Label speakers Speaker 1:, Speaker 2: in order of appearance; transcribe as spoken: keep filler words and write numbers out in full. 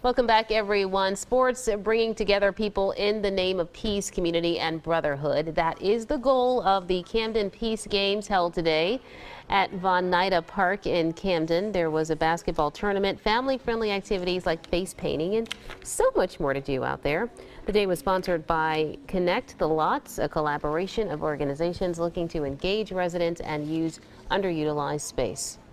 Speaker 1: Welcome back, everyone. Sports bringing together people in the name of peace, community, and brotherhood. That is the goal of the Camden Peace Games held today at Nieda Park in Camden. There was a basketball tournament, family-friendly activities like face painting, and so much more to do out there. The day was sponsored by Connect the Lots, a collaboration of organizations looking to engage residents and use underutilized space.